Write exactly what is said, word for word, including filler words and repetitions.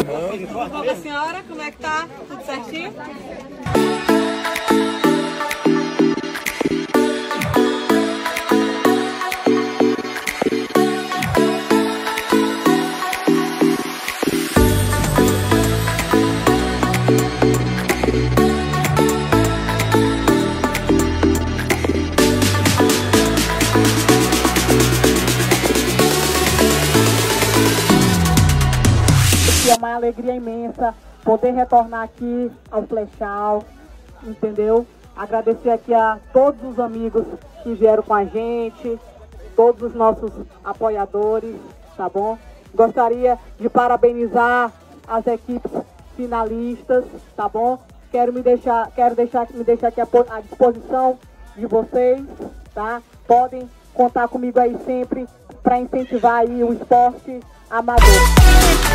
Tudo bom com a senhora? Como é que tá? Tudo certinho? É uma alegria imensa poder retornar aqui ao Flechal, entendeu? Agradecer aqui a todos os amigos que vieram com a gente, todos os nossos apoiadores, tá bom? Gostaria de parabenizar as equipes finalistas, tá bom? Quero me deixar, quero deixar, me deixar aqui à disposição de vocês, tá? Podem contar comigo aí sempre para incentivar aí o esporte amador.